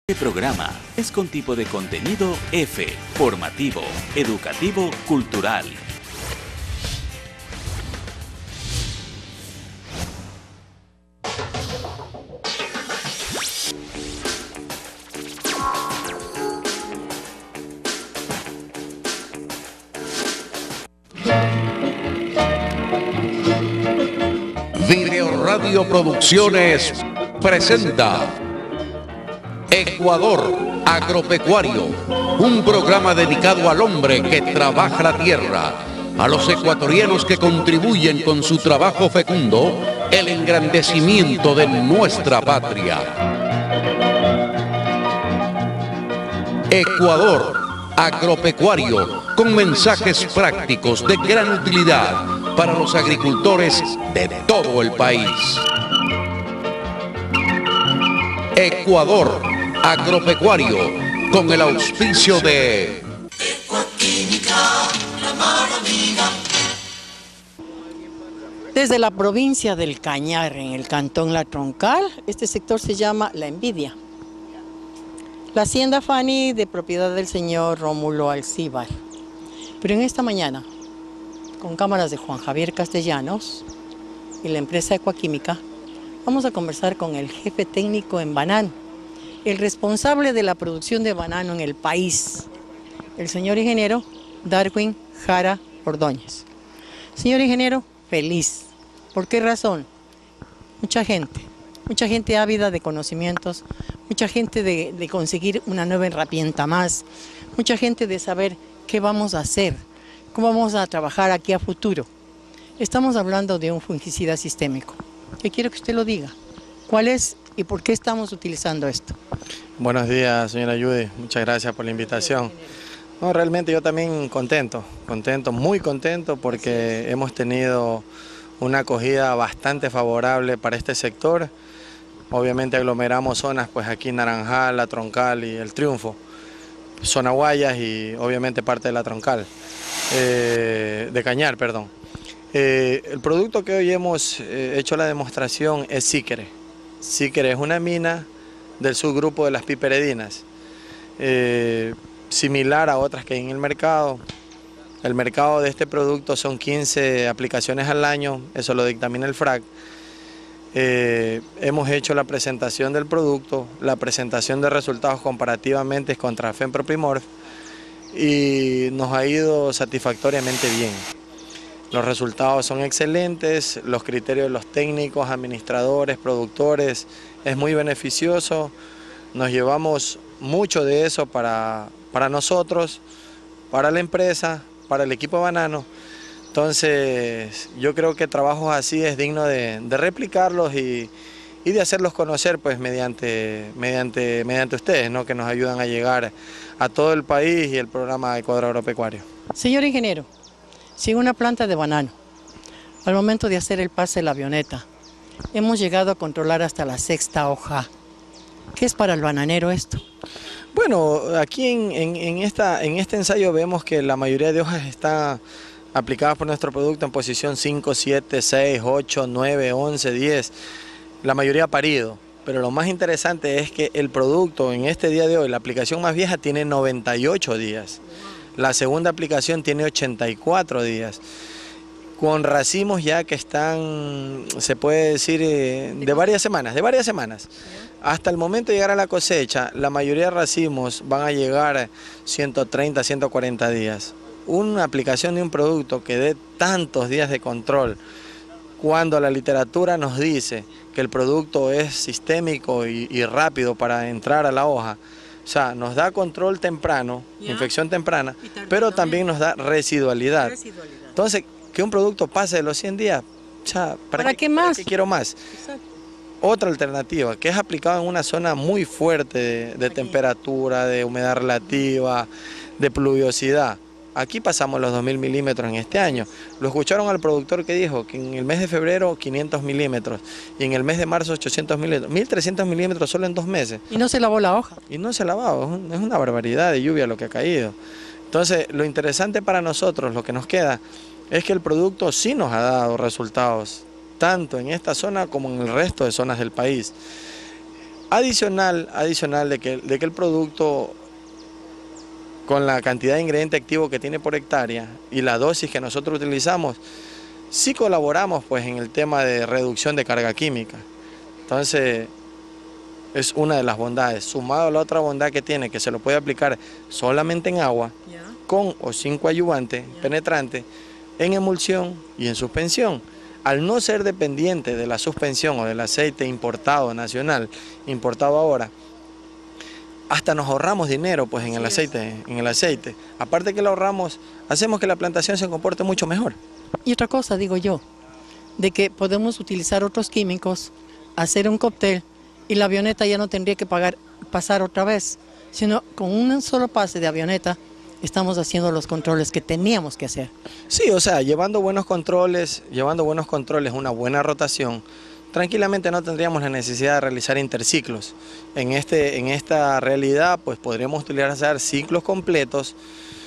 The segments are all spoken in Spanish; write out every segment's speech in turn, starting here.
Este programa es con tipo de contenido F, formativo, educativo, cultural. Video Radio Producciones presenta Ecuador Agropecuario, un programa dedicado al hombre que trabaja la tierra, a los ecuatorianos que contribuyen con su trabajo fecundo el engrandecimiento de nuestra patria. Ecuador Agropecuario, con mensajes prácticos de gran utilidad para los agricultores de todo el país. Ecuador Agropecuario, con el auspicio de Ecuaquímica, la mano amiga. Desde la provincia del Cañar, en el cantón La Troncal, este sector se llama La Envidia. La hacienda Fani, de propiedad del señor Rómulo Alcíbar. Pero en esta mañana, con cámaras de Juan Javier Castellanos y la empresa Ecuaquímica, vamos a conversar con el jefe técnico en banano, el responsable de la producción de banano en el país, el señor ingeniero Darwin Jara Ordóñez. Señor ingeniero, feliz. ¿Por qué razón? Mucha gente ávida de conocimientos, mucha gente de conseguir una nueva herramienta más, mucha gente de saber qué vamos a hacer, cómo vamos a trabajar aquí a futuro. Estamos hablando de un fungicida sistémico. Yo quiero que usted lo diga. ¿Cuál es y por qué estamos utilizando esto? Buenos días, señora Judy. Muchas gracias por la invitación. No, realmente yo también muy contento porque hemos tenido una acogida bastante favorable para este sector. Obviamente aglomeramos zonas, pues aquí Naranjal, La Troncal y El Triunfo, zona Guayas y obviamente parte de La Troncal, de Cañar, perdón. El producto que hoy hemos hecho la demostración es Síquere. Síquere es una mina del subgrupo de las piperedinas, similar a otras que hay en el mercado. El mercado de este producto son 15 aplicaciones al año, eso lo dictamina el FRAC. Hemos hecho la presentación del producto, la presentación de resultados comparativamente contra Fenproprimorf y nos ha ido satisfactoriamente bien. Los resultados son excelentes, los criterios de los técnicos, administradores, productores, es muy beneficioso. Nos llevamos mucho de eso para nosotros, para la empresa, para el equipo de banano. Entonces yo creo que trabajos así es digno de replicarlos y de hacerlos conocer pues mediante ustedes, ¿no? Que nos ayudan a llegar a todo el país y el programa Ecuador Agropecuario. Señor ingeniero, si en una planta de banano, al momento de hacer el pase de la avioneta, hemos llegado a controlar hasta la 6ª hoja, ¿qué es para el bananero esto? Bueno, aquí en este ensayo vemos que la mayoría de hojas está aplicadas por nuestro producto en posición 5, 7, 6, 8, 9, 11, 10, la mayoría parido. Pero lo más interesante es que el producto en este día de hoy, la aplicación más vieja tiene 98 días. La segunda aplicación tiene 84 días, con racimos ya que están, se puede decir, de varias semanas. Hasta el momento de llegar a la cosecha, la mayoría de racimos van a llegar a 130, 140 días. Una aplicación de un producto que dé tantos días de control, cuando la literatura nos dice que el producto es sistémico y rápido para entrar a la hoja, o sea, nos da control temprano, infección temprana, pero también nos da residualidad. Entonces, que un producto pase de los 100 días, o sea, ¿para qué más? ¿Para qué quiero más? Exacto. Otra alternativa, que es aplicado en una zona muy fuerte de temperatura, de humedad relativa, de pluviosidad. Aquí pasamos los 2000 milímetros en este año. Lo escucharon al productor que dijo que en el mes de febrero 500 milímetros y en el mes de marzo 800 milímetros, 1300 milímetros solo en 2 meses. Y no se lavó la hoja. Y no se ha lavado, es una barbaridad de lluvia lo que ha caído. Entonces, lo interesante para nosotros, lo que nos queda, es que el producto sí nos ha dado resultados, tanto en esta zona como en el resto de zonas del país. Adicional de que el producto, con la cantidad de ingrediente activo que tiene por hectárea y la dosis que nosotros utilizamos, sí colaboramos pues en el tema de reducción de carga química. Entonces, es una de las bondades, sumado a la otra bondad que tiene, que se lo puede aplicar solamente en agua, con o sin coadyuvante penetrante, en emulsión y en suspensión. Al no ser dependiente de la suspensión o del aceite importado nacional, importado ahora, hasta nos ahorramos dinero pues en el aceite. Aparte que lo ahorramos, hacemos que la plantación se comporte mucho mejor. Y otra cosa, digo yo, de que podemos utilizar otros químicos, hacer un cóctel y la avioneta ya no tendría que pasar otra vez, sino con un solo pase de avioneta estamos haciendo los controles que teníamos que hacer. Sí, o sea, llevando buenos controles, una buena rotación, tranquilamente no tendríamos la necesidad de realizar interciclos. En esta realidad, pues podríamos utilizar ciclos completos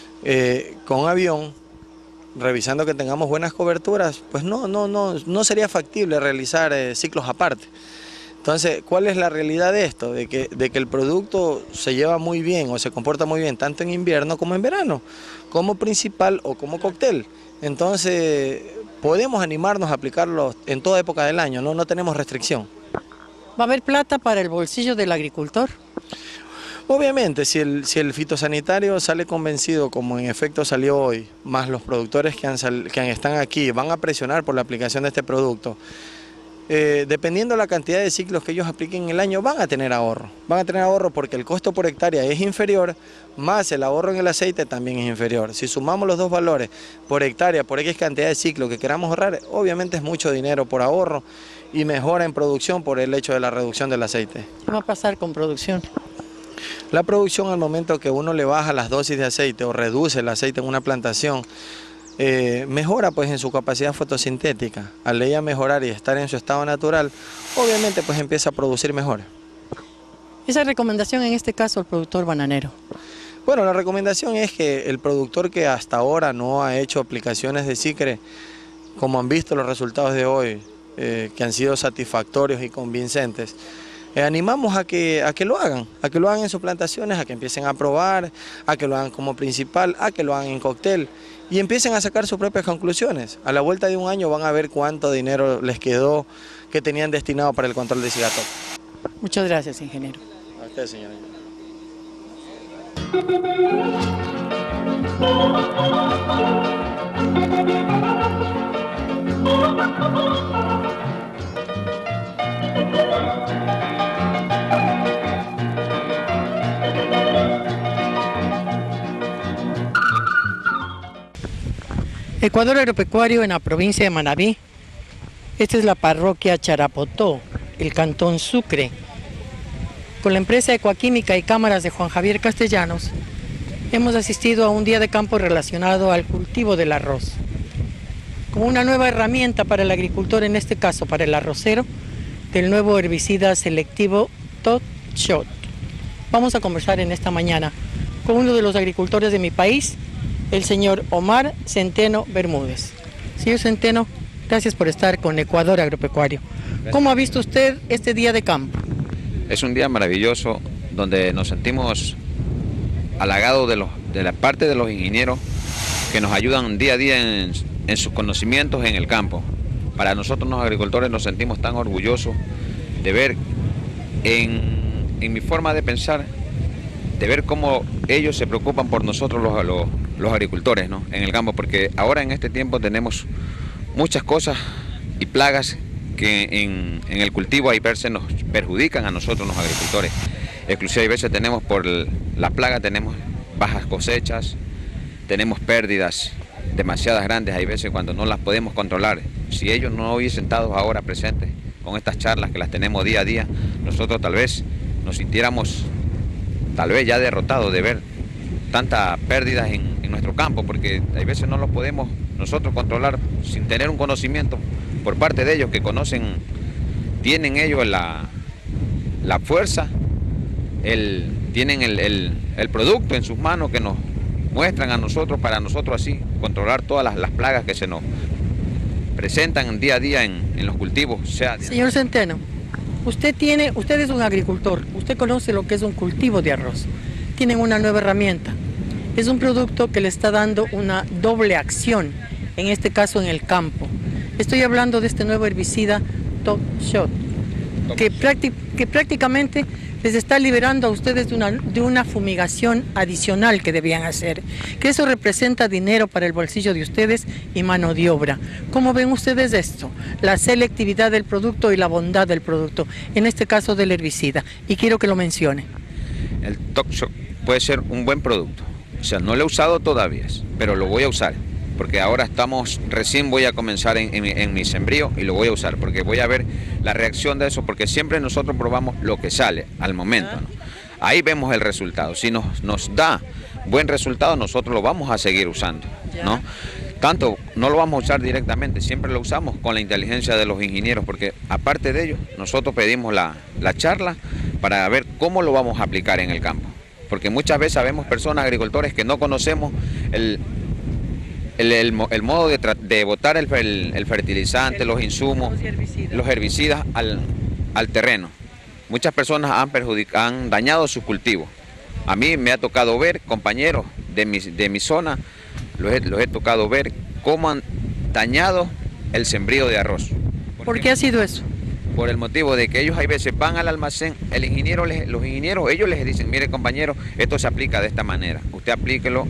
con avión, revisando que tengamos buenas coberturas, pues no sería factible realizar ciclos aparte. Entonces, ¿cuál es la realidad de esto? De que el producto se lleva muy bien o se comporta muy bien tanto en invierno como en verano, como principal o como cóctel. Entonces, podemos animarnos a aplicarlo en toda época del año, no tenemos restricción. ¿Va a haber plata para el bolsillo del agricultor? Obviamente, si el fitosanitario sale convencido, como en efecto salió hoy, más los productores que están aquí van a presionar por la aplicación de este producto, dependiendo de la cantidad de ciclos que ellos apliquen en el año, van a tener ahorro. Van a tener ahorro porque el costo por hectárea es inferior, más el ahorro en el aceite también es inferior. Si sumamos los dos valores, por hectárea, por X cantidad de ciclos que queramos ahorrar, obviamente es mucho dinero por ahorro y mejora en producción por el hecho de la reducción del aceite. ¿Qué va a pasar con producción? La producción, al momento que uno le baja las dosis de aceite o reduce el aceite en una plantación, mejora pues en su capacidad fotosintética. Al ella mejorar y estar en su estado natural, obviamente pues empieza a producir mejor. Esa recomendación en este caso al productor bananero. Bueno, la recomendación es que el productor que hasta ahora no ha hecho aplicaciones de Sicre, como han visto los resultados de hoy, que han sido satisfactorios y convincentes, animamos a que lo hagan en sus plantaciones, a que empiecen a probar, a que lo hagan como principal, a que lo hagan en cóctel y empiecen a sacar sus propias conclusiones. A la vuelta de un año van a ver cuánto dinero les quedó que tenían destinado para el control de cigatop. Muchas gracias, ingeniero. A usted, señora. Ecuador Agropecuario en la provincia de Manabí. Esta es la parroquia Charapotó, el cantón Sucre. Con la empresa Ecoquímica y cámaras de Juan Javier Castellanos, hemos asistido a un día de campo relacionado al cultivo del arroz. Como una nueva herramienta para el agricultor, en este caso para el arrocero, del nuevo herbicida selectivo Top Shot. Vamos a conversar en esta mañana con uno de los agricultores de mi país, el señor Omar Centeno Bermúdez. Señor Centeno, gracias por estar con Ecuador Agropecuario. Gracias. ¿Cómo ha visto usted este día de campo? Es un día maravilloso donde nos sentimos halagados de la parte de los ingenieros que nos ayudan día a día en sus conocimientos en el campo. Para nosotros los agricultores nos sentimos tan orgullosos de ver en mi forma de pensar, de ver cómo ellos se preocupan por nosotros los agricultores, ¿no?, en el campo, porque ahora en este tiempo tenemos muchas cosas y plagas que en el cultivo hay veces nos perjudican a nosotros los agricultores. Inclusive hay veces tenemos por la plaga, tenemos bajas cosechas, tenemos pérdidas demasiadas grandes, hay veces cuando no las podemos controlar. Si ellos no hubiesen estado ahora presentes con estas charlas que las tenemos día a día, nosotros tal vez nos sintiéramos ya derrotados de ver tantas pérdidas en nuestro campo, porque hay veces no los podemos nosotros controlar sin tener un conocimiento por parte de ellos que conocen, tienen ellos la fuerza, tienen el producto en sus manos que nos muestran a nosotros, para nosotros así controlar todas las plagas que se nos presentan día a día en los cultivos. Señor Centeno, Usted es un agricultor, usted conoce lo que es un cultivo de arroz. Tienen una nueva herramienta. Es un producto que le está dando una doble acción, en este caso en el campo. Estoy hablando de este nuevo herbicida Top Shot, que prácticamente les está liberando a ustedes de una fumigación adicional que debían hacer, que eso representa dinero para el bolsillo de ustedes y mano de obra. ¿Cómo ven ustedes esto? La selectividad del producto y la bondad del producto, en este caso del herbicida, y quiero que lo mencione. El Top Shot puede ser un buen producto, o sea, no lo he usado todavía, pero lo voy a usar, porque ahora recién voy a comenzar en mi sembrío y lo voy a usar, porque voy a ver la reacción de eso, porque siempre nosotros probamos lo que sale al momento, ¿no? Ahí vemos el resultado. Si nos da buen resultado, nosotros lo vamos a seguir usando, ¿no? Tanto no lo vamos a usar directamente, siempre lo usamos con la inteligencia de los ingenieros, porque aparte de ello, nosotros pedimos la charla para ver cómo lo vamos a aplicar en el campo, porque muchas veces vemos personas, agricultores, que no conocemos el modo de botar el fertilizante, los insumos, los herbicidas al terreno. Muchas personas han dañado sus cultivos. A mí me ha tocado ver, compañeros de mi zona, los he tocado ver cómo han dañado el sembrío de arroz. ¿Por qué ha sido eso? Por el motivo de que ellos hay veces van al almacén, los ingenieros, ellos les dicen, mire compañero, esto se aplica de esta manera, usted aplíquelo.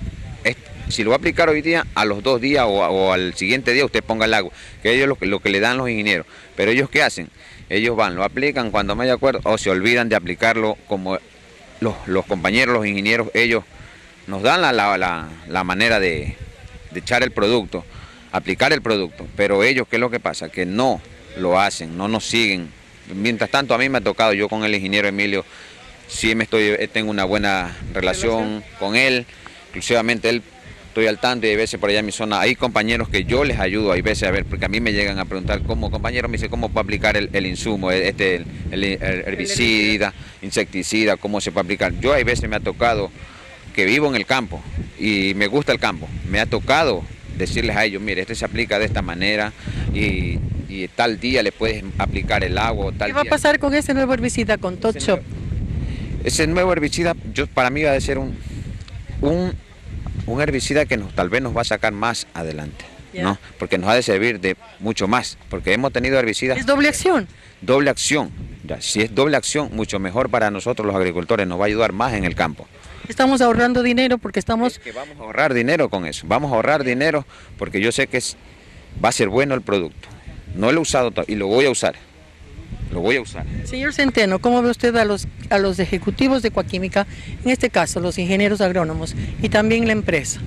Si lo va a aplicar hoy día, a los 2 días o al siguiente día usted ponga el agua, que ellos lo que le dan los ingenieros. Pero ellos ¿qué hacen? Ellos van, lo aplican cuando no hay acuerdo o se olvidan de aplicarlo como los compañeros, los ingenieros, ellos nos dan la manera de echar el producto, aplicar el producto. Pero ellos, ¿qué es lo que pasa? Que no lo hacen, no nos siguen. Mientras tanto, a mí me ha tocado, yo con el ingeniero Emilio, sí tengo una buena relación con él, exclusivamente él. Estoy al tanto y hay veces por allá en mi zona hay compañeros que yo les ayudo, hay veces a ver, porque a mí me llegan a preguntar cómo, compañero, me dice cómo puedo aplicar el insumo, el herbicida, insecticida, cómo se puede aplicar. Yo hay veces me ha tocado que vivo en el campo y me gusta el campo, me ha tocado decirles a ellos, mire, este se aplica de esta manera y tal día le puedes aplicar el agua. ¿Qué va a pasar con ese nuevo herbicida, con Top Shot? Ese nuevo herbicida, para mí va a ser un herbicida que tal vez nos va a sacar más adelante, ¿no? Porque nos ha de servir de mucho más, porque hemos tenido herbicidas... ¿Es doble acción? Doble acción, ya, si es doble acción, mucho mejor para nosotros los agricultores, nos va a ayudar más en el campo. Estamos ahorrando dinero porque estamos... Es que vamos a ahorrar dinero con eso, vamos a ahorrar dinero porque yo sé que va a ser bueno el producto. No lo he usado y lo voy a usar. Lo voy a usar. Señor Centeno, ¿cómo ve usted a los ejecutivos de Coaquímica, en este caso los ingenieros agrónomos y también la empresa?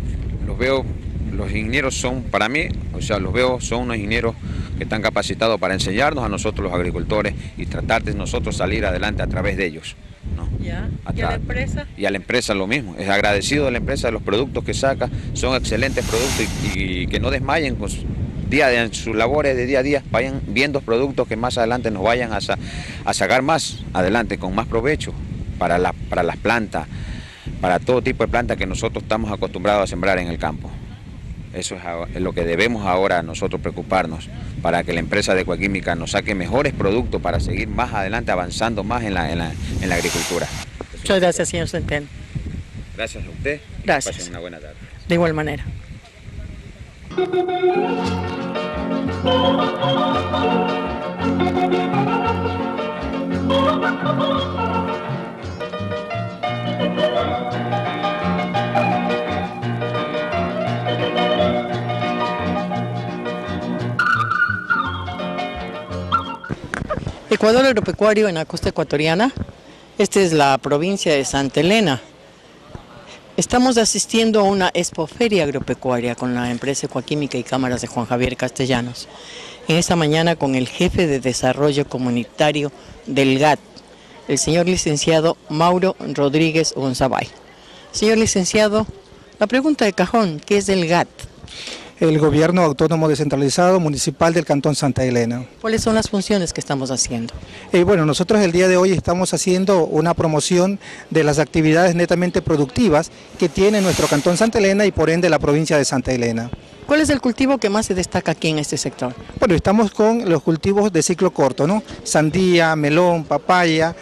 Los ingenieros son, para mí, son unos ingenieros que están capacitados para enseñarnos a nosotros los agricultores y tratar de nosotros salir adelante a través de ellos, ¿no? ¿Ya? ¿Y a la empresa? Y a la empresa lo mismo, es agradecido de la empresa de los productos que saca, son excelentes productos y que no desmayen con en sus labores de día a día, vayan viendo productos que más adelante nos vayan a sacar más adelante, con más provecho para las plantas, para todo tipo de plantas que nosotros estamos acostumbrados a sembrar en el campo. Eso es lo que debemos ahora nosotros preocuparnos, para que la empresa de Coaquímica nos saque mejores productos para seguir más adelante, avanzando más en la agricultura. Muchas gracias, señor Centeno. Gracias a usted. Gracias. Pasen una buena tarde. De igual manera. Ecuador agropecuario en la costa ecuatoriana. Esta es la provincia de Santa Elena. Estamos asistiendo a una expoferia agropecuaria con la empresa Coaquímica y cámaras de Juan Javier Castellanos. En esta mañana con el jefe de desarrollo comunitario del GAT, el señor licenciado Mauro Rodríguez Gonzabay. Señor licenciado, la pregunta de cajón, ¿qué es el GAT? El Gobierno Autónomo Descentralizado Municipal del Cantón Santa Elena. ¿Cuáles son las funciones que estamos haciendo? Bueno, nosotros el día de hoy estamos haciendo una promoción de las actividades netamente productivas que tiene nuestro Cantón Santa Elena y por ende la provincia de Santa Elena. ¿Cuál es el cultivo que más se destaca aquí en este sector? Bueno, estamos con los cultivos de ciclo corto, ¿no? Sandía, melón, papaya,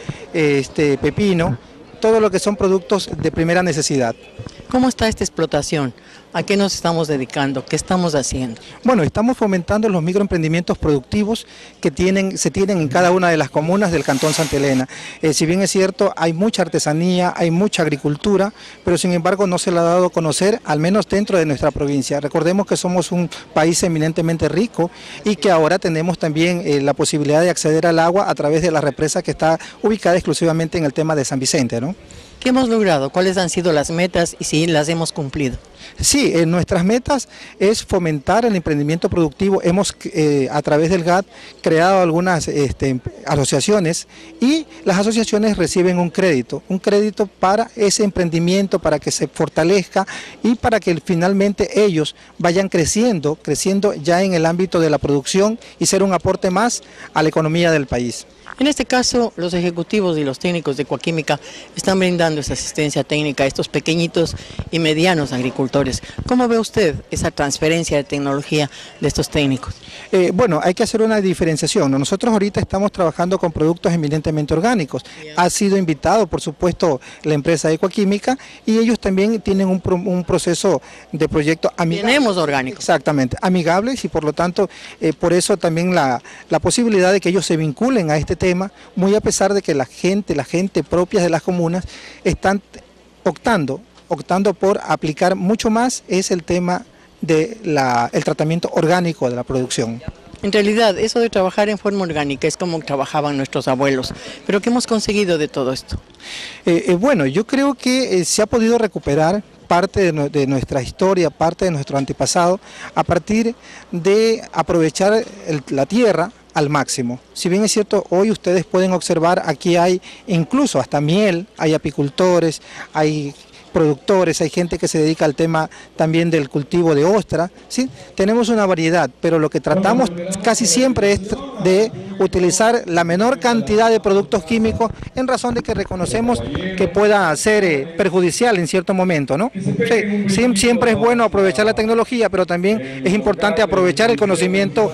pepino, todo lo que son productos de primera necesidad. ¿Cómo está esta explotación? ¿A qué nos estamos dedicando? ¿Qué estamos haciendo? Bueno, estamos fomentando los microemprendimientos productivos que se tienen en cada una de las comunas del Cantón Santa Elena. Si bien es cierto, hay mucha artesanía, hay mucha agricultura, pero sin embargo no se la ha dado a conocer, al menos dentro de nuestra provincia. Recordemos que somos un país eminentemente rico y que ahora tenemos también la posibilidad de acceder al agua a través de la represa que está ubicada exclusivamente en el tema de San Vicente, ¿no? ¿Qué hemos logrado? ¿Cuáles han sido las metas y si las hemos cumplido? Sí, nuestras metas es fomentar el emprendimiento productivo. Hemos a través del GAT creado algunas asociaciones y las asociaciones reciben un crédito para ese emprendimiento, para que se fortalezca y para que finalmente ellos vayan creciendo ya en el ámbito de la producción y ser un aporte más a la economía del país. En este caso, los ejecutivos y los técnicos de Ecuaquímica están brindando esa asistencia técnica a estos pequeñitos y medianos agricultores. ¿Cómo ve usted esa transferencia de tecnología de estos técnicos? Bueno, hay que hacer una diferenciación. Nosotros ahorita estamos trabajando con productos eminentemente orgánicos. Ha sido invitado, por supuesto, la empresa Ecuaquímica y ellos también tienen un proceso de proyecto amigable. Tenemos orgánicos. Exactamente, amigables y por lo tanto, por eso también la posibilidad de que ellos se vinculen a este tema, muy a pesar de que la gente propia de las comunas están optando por aplicar mucho más es el tema del tratamiento orgánico de la producción. En realidad, eso de trabajar en forma orgánica es como trabajaban nuestros abuelos. ¿Pero qué hemos conseguido de todo esto? Bueno, yo creo que se ha podido recuperar parte de nuestra historia, parte de nuestro antepasado, a partir de aprovechar la tierra al máximo. Si bien es cierto, hoy ustedes pueden observar, aquí hay incluso hasta miel, hay apicultores, hay productores, hay gente que se dedica al tema también del cultivo de ostra, ¿sí? Tenemos una variedad, pero lo que tratamos casi siempre es de utilizar la menor cantidad de productos químicos en razón de que reconocemos que pueda ser perjudicial en cierto momento, ¿no? Sí, siempre es bueno aprovechar la tecnología, pero también es importante aprovechar el conocimiento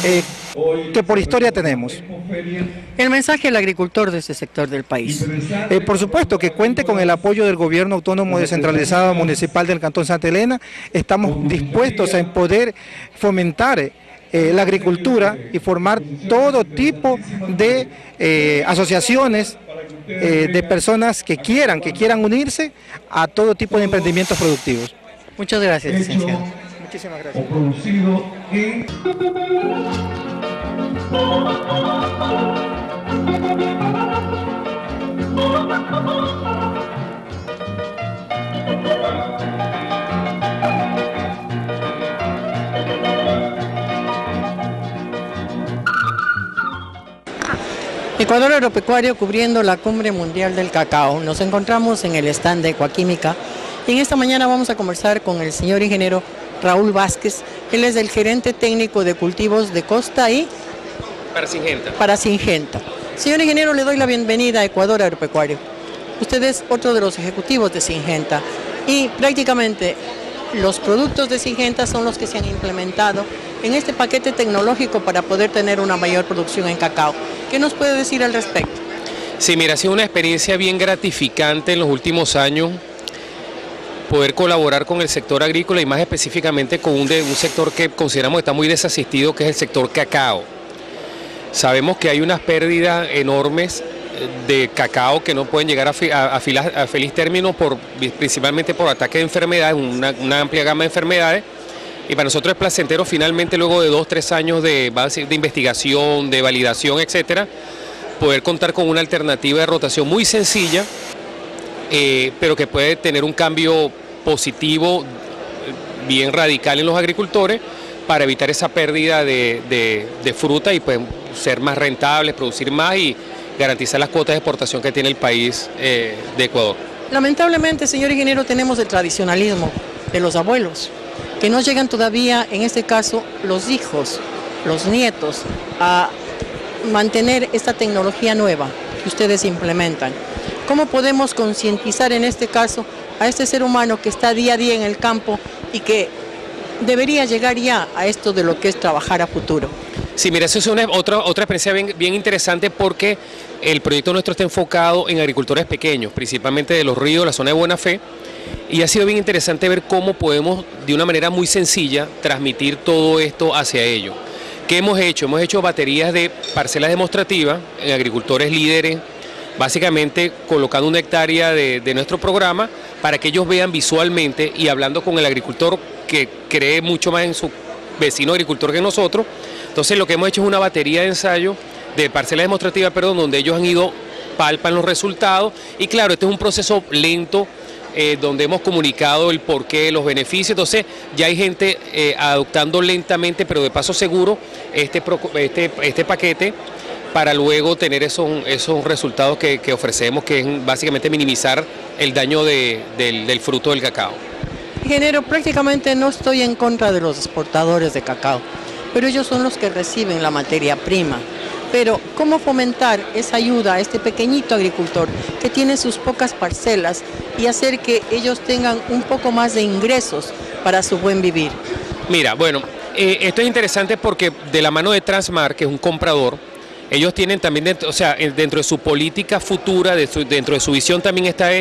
que por historia tenemos. El mensaje al agricultor de este sector del país. Por supuesto, que cuente con el apoyo del Gobierno Autónomo Descentralizado Municipal del Cantón Santa Elena. Estamos dispuestos a poder fomentar la agricultura y formar todo tipo de asociaciones de personas que quieran unirse a todo tipo de emprendimientos productivos. Muchas gracias, licenciado. Muchísimas gracias. Ecuador Agropecuario cubriendo la Cumbre Mundial del Cacao. Nos encontramos en el stand de Ecuaquímica y en esta mañana vamos a conversar con el señor ingeniero Raúl Vázquez. Él es el gerente técnico de cultivos de Costa y para Singenta. Señor ingeniero, le doy la bienvenida a Ecuador Agropecuario. Usted es otro de los ejecutivos de Singenta y prácticamente los productos de Singenta son los que se han implementado en este paquete tecnológico para poder tener una mayor producción en cacao. ¿Qué nos puede decir al respecto? Sí, mira, ha sido una experiencia bien gratificante en los últimos años poder colaborar con el sector agrícola y más específicamente con un sector que consideramos está muy desasistido, que es el sector cacao. Sabemos que hay unas pérdidas enormes de cacao que no pueden llegar a feliz término principalmente por ataques de enfermedades, una amplia gama de enfermedades. Y para nosotros es placentero finalmente, luego de 2 o 3 años de investigación, de validación, etcétera, poder contar con una alternativa de rotación muy sencilla, pero que puede tener un cambio positivo bien radical en los agricultores para evitar esa pérdida de fruta y pues, ser más rentables, producir más y garantizar las cuotas de exportación que tiene el país de Ecuador. Lamentablemente, señor ingeniero, tenemos el tradicionalismo de los abuelos, que no llegan todavía, en este caso, los hijos, los nietos, a mantener esta tecnología nueva que ustedes implementan. ¿Cómo podemos concientizar en este caso a este ser humano que está día a día en el campo y que debería llegar ya a esto de lo que es trabajar a futuro? Sí, mira, eso es otra experiencia bien interesante porque el proyecto nuestro está enfocado en agricultores pequeños, principalmente de Los Ríos, la zona de Buena Fe, y ha sido bien interesante ver cómo podemos, de una manera muy sencilla, transmitir todo esto hacia ellos. ¿Qué hemos hecho? Hemos hecho baterías de parcelas demostrativas en agricultores líderes, básicamente colocando 1 hectárea de nuestro programa para que ellos vean visualmente y hablando con el agricultor que cree mucho más en su vecino agricultor que nosotros. Entonces lo que hemos hecho es una batería de ensayo de parcelas demostrativas, donde ellos han ido, palpan los resultados y claro, este es un proceso lento donde hemos comunicado el porqué, los beneficios, entonces ya hay gente adoptando lentamente pero de paso seguro este paquete para luego tener esos resultados que ofrecemos, que es básicamente minimizar el daño del fruto del cacao. Ingeniero, prácticamente no estoy en contra de los exportadores de cacao, pero ellos son los que reciben la materia prima. Pero, ¿cómo fomentar esa ayuda a este pequeñito agricultor que tiene sus pocas parcelas y hacer que ellos tengan un poco más de ingresos para su buen vivir? Mira, bueno, esto es interesante porque de la mano de Transmar, que es un comprador, ellos tienen también, dentro de su política futura, dentro de su visión también está,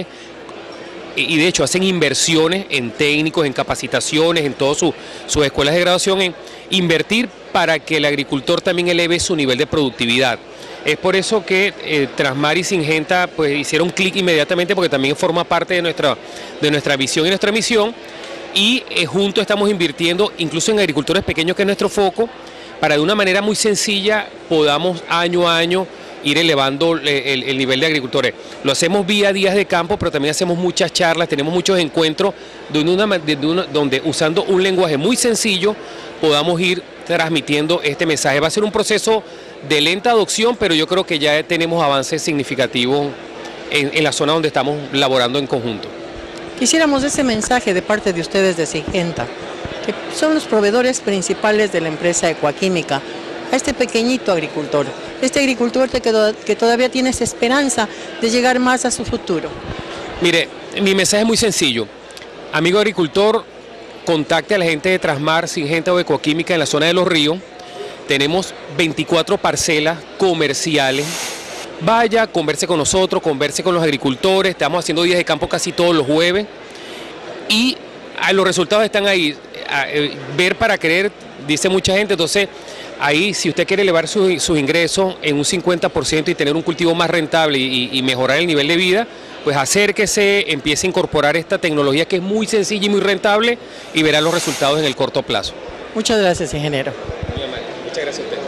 y de hecho hacen inversiones en técnicos, en capacitaciones, en todas sus escuelas de graduación, en invertir para que el agricultor también eleve su nivel de productividad. Es por eso que Transmar y Syngenta pues hicieron clic inmediatamente porque también forma parte de nuestra visión y nuestra misión y juntos estamos invirtiendo incluso en agricultores pequeños, que es nuestro foco, para de una manera muy sencilla podamos año a año ir elevando el nivel de agricultores. Lo hacemos vía días de campo, pero también hacemos muchas charlas, tenemos muchos encuentros donde usando un lenguaje muy sencillo podamos ir transmitiendo este mensaje. Va a ser un proceso de lenta adopción, pero yo creo que ya tenemos avances significativos en la zona donde estamos laborando en conjunto. Quisiéramos ese mensaje de parte de ustedes de Syngenta, que son los proveedores principales de la empresa Ecuaquímica, a este pequeñito agricultor, este agricultor que todavía tiene esa esperanza de llegar más a su futuro. Mire, mi mensaje es muy sencillo. Amigo agricultor, contacte a la gente de Transmar, Syngenta o Ecuaquímica en la zona de Los Ríos. Tenemos 24 parcelas comerciales. Vaya, converse con nosotros, converse con los agricultores. Estamos haciendo días de campo casi todos los jueves. Y los resultados están ahí. Ver para creer, dice mucha gente. Entonces, ahí, si usted quiere elevar sus ingresos en un 50% y tener un cultivo más rentable y mejorar el nivel de vida, pues acérquese, empiece a incorporar esta tecnología que es muy sencilla y muy rentable y verá los resultados en el corto plazo. Muchas gracias, ingeniero. Muchas gracias a usted.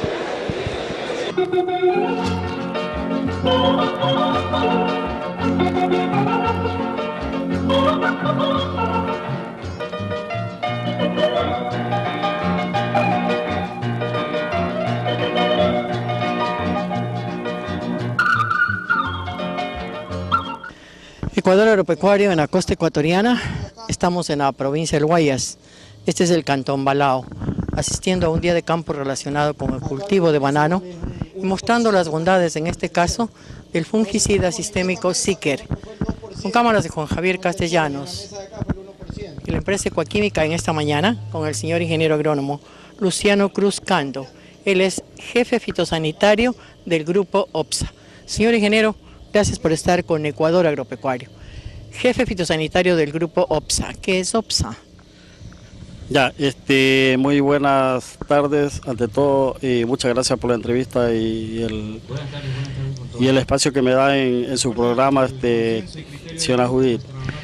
Ecuador Agropecuario en la costa ecuatoriana, estamos en la provincia del Guayas, este es el Cantón Balao, asistiendo a un día de campo relacionado con el cultivo de banano y mostrando las bondades, en este caso, del fungicida sistémico Siker. Con cámaras de Juan Javier Castellanos y la empresa Ecuaquímica en esta mañana, con el señor ingeniero agrónomo Luciano Cruz Cando, él es jefe fitosanitario del grupo OPSA. Señor ingeniero, gracias por estar con Ecuador Agropecuario. Jefe fitosanitario del grupo OPSA. ¿Qué es OPSA? Ya, muy buenas tardes. Ante todo, muchas gracias por la entrevista y el espacio que me da en su programa, señora Judith.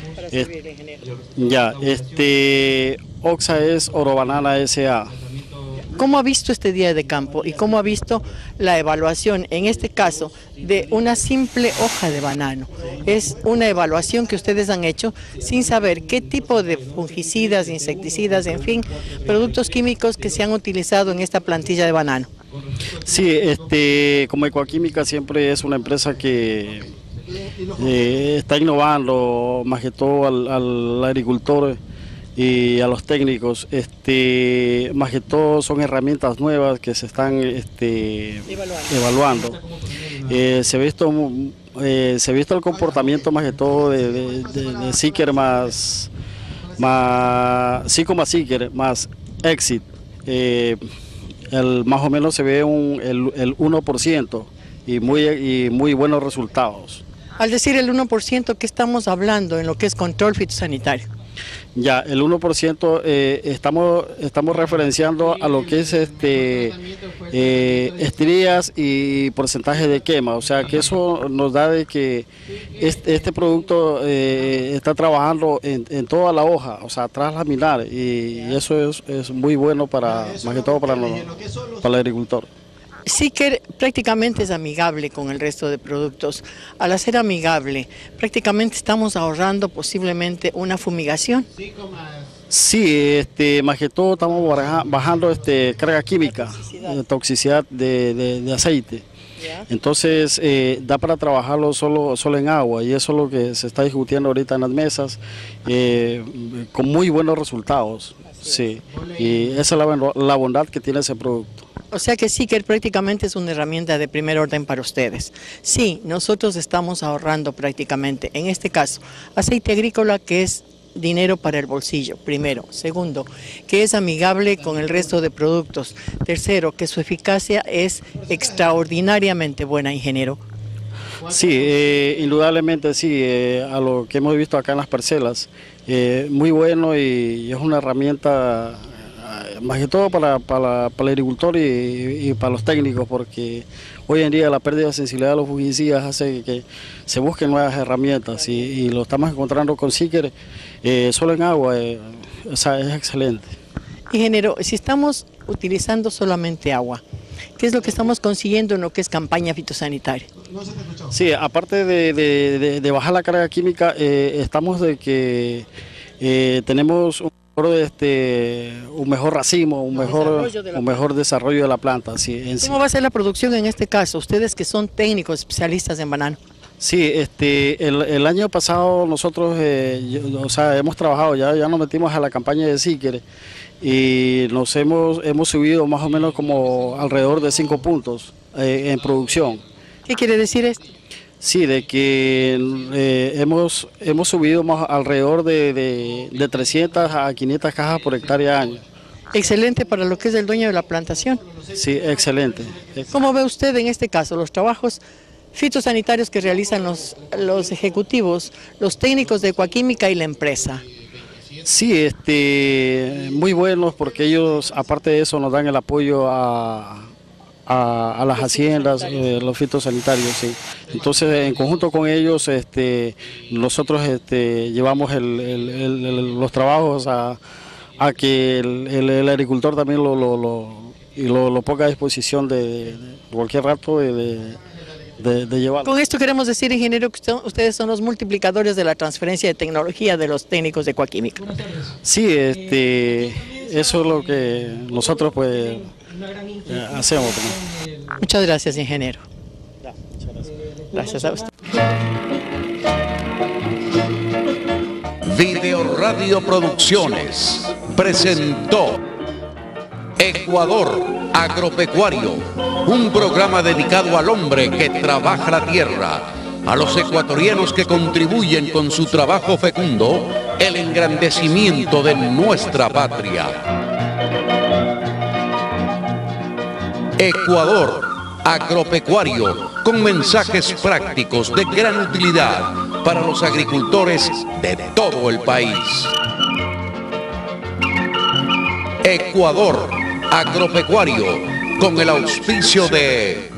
OPSA es Orobanana S.A. ¿Cómo ha visto este día de campo y cómo ha visto la evaluación, en este caso, de una simple hoja de banano? Es una evaluación que ustedes han hecho sin saber qué tipo de fungicidas, insecticidas, en fin, productos químicos que se han utilizado en esta plantilla de banano. Sí, como Ecuaquímica siempre es una empresa que está innovando, más que todo al agricultor y a los técnicos, más que todo son herramientas nuevas que se están evaluando. Se ha visto el comportamiento más que todo de Siker más más 5 Seeker, más Exit, más o menos se ve el 1% y muy buenos resultados. Al decir el 1%, ¿qué estamos hablando en lo que es control fitosanitario? Ya, el 1% estamos referenciando a lo que es estrías y porcentaje de quema, o sea que eso nos da de que este producto está trabajando en toda la hoja, o sea, traslaminar, y eso es muy bueno más que todo para el agricultor. Seeker prácticamente es amigable con el resto de productos. Al hacer amigable, prácticamente estamos ahorrando posiblemente una fumigación. Sí, más que todo estamos bajando carga química, toxicidad de aceite. Entonces da para trabajarlo solo en agua, y eso es lo que se está discutiendo ahorita en las mesas, con muy buenos resultados. Sí, y esa es la bondad que tiene ese producto. O sea que Seeker prácticamente es una herramienta de primer orden para ustedes. Sí, nosotros estamos ahorrando prácticamente, en este caso, aceite agrícola, que es dinero para el bolsillo, primero. Segundo, que es amigable con el resto de productos. Tercero, que su eficacia es extraordinariamente buena, ingeniero. Sí, indudablemente sí, a lo que hemos visto acá en las parcelas, muy bueno, y es una herramienta más que todo para el agricultor y para los técnicos, porque hoy en día la pérdida de sensibilidad de los fungicidas hace que se busquen nuevas herramientas, y lo estamos encontrando con Seeker solo en agua, o sea, es excelente. Ingeniero, si estamos utilizando solamente agua, ¿qué es lo que estamos consiguiendo en lo que es campaña fitosanitaria? Sí, aparte de bajar la carga química, estamos de que tenemos un mejor racimo, un mejor desarrollo de la planta. Sí, ¿Cómo va a ser la producción en este caso? Ustedes que son técnicos especialistas en banano. Sí, el año pasado nosotros hemos trabajado, ya nos metimos a la campaña de Seeker, y nos hemos subido más o menos como alrededor de 5 puntos en producción. ¿Qué quiere decir esto? Sí, de que hemos subido más alrededor de 300 a 500 cajas por hectárea año. Excelente para lo que es el dueño de la plantación. Sí, excelente. ¿Cómo ve usted en este caso los trabajos fitosanitarios que realizan los ejecutivos, los técnicos de Ecuaquímica y la empresa? Sí, muy buenos, porque ellos, aparte de eso, nos dan el apoyo a las haciendas, los fitosanitarios, sí. Entonces, en conjunto con ellos, nosotros llevamos los trabajos a que el agricultor también lo ponga a disposición de cualquier rato de llevarlo. Con esto queremos decir, ingeniero, que ustedes son los multiplicadores de la transferencia de tecnología de los técnicos de Ecuaquímica. Sí, eso es lo que nosotros pues hacemos. Muchas gracias, ingeniero. Gracias a usted. Video Radio Producciones presentó Ecuador Agropecuario, un programa dedicado al hombre que trabaja la tierra, a los ecuatorianos que contribuyen con su trabajo fecundo el engrandecimiento de nuestra patria. Ecuador Agropecuario, con mensajes prácticos de gran utilidad para los agricultores de todo el país. Ecuador Agropecuario, con el auspicio de